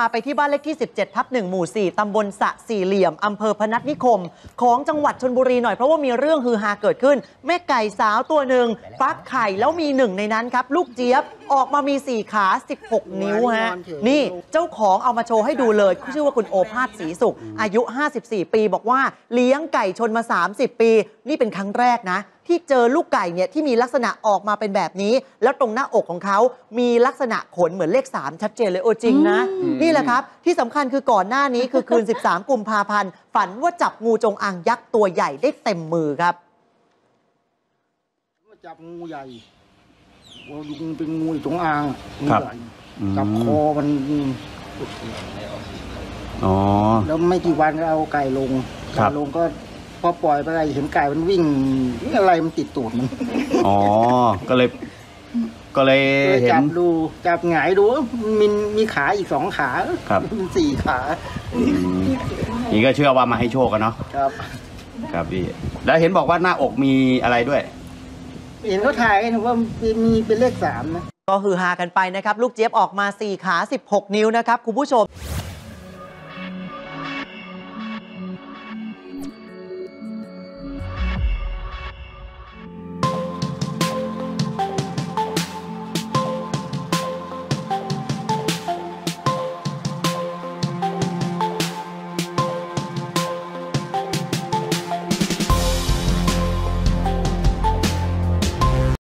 าไปที่บ้านเลขที่ 17/1 หมู่ 4 ตำบลสะสี่เหลี่ยมอำเภอพนัสนิคมของจังหวัดชลบุรีหน่อยเพราะว่ามีเรื่องฮือฮาเกิดขึ้นแม่ไก่สาวตัวหนึ่งฟักไข่แล้วมีหนึ่งในนั้นครับลูกเจี๊ยบออกมามี4 ขา 16 นิ้วฮะนี่เจ้าของเอามาโชว์ให้ดูเลยชื่อว่าคุณโอภาสศรีสุขอายุ54 ปีบอกว่าเลี้ยงไก่ชนมา30 ปีนี่เป็นครั้งแรกนะที่เจอลูกไก่เนี่ยที่มีลักษณะออกมาเป็นแบบนี้แล้วตรงหน้าอกของเขามีลักษณะขนเหมือนเลข3ชัดเจนเลยโอ้จริงนะนี่แหละครับที่สำคัญคือก่อนหน้านี้คือคืน 13 กุมภาพันธ์ฝันว่าจับงูจงอางยักษ์ตัวใหญ่ได้เต็มมือครับจับงูใหญ่เป็นงูจงอางงูใหญ่จับคอมันแล้วไม่กี่วันก็เอาไก่ลงก็พอปล่อยไปเห็นไก่มันวิ่งอะไรมันติดตูดมันก็เลยเห็นจับหงายดูมีขาอีก2 ขาเป็น4 ขานี่ก็เชื่อว่ามาให้โชคกันเนาะครับพี่แล้วเห็นบอกว่าหน้าอกมีอะไรด้วยเห็นเขาถ่ายกันว่ามีเป็นเลข3นะก็ฮือฮากันไปนะครับลูกเจี๊ยบออกมา4 ขา 16 นิ้วนะครับคุณผู้ชม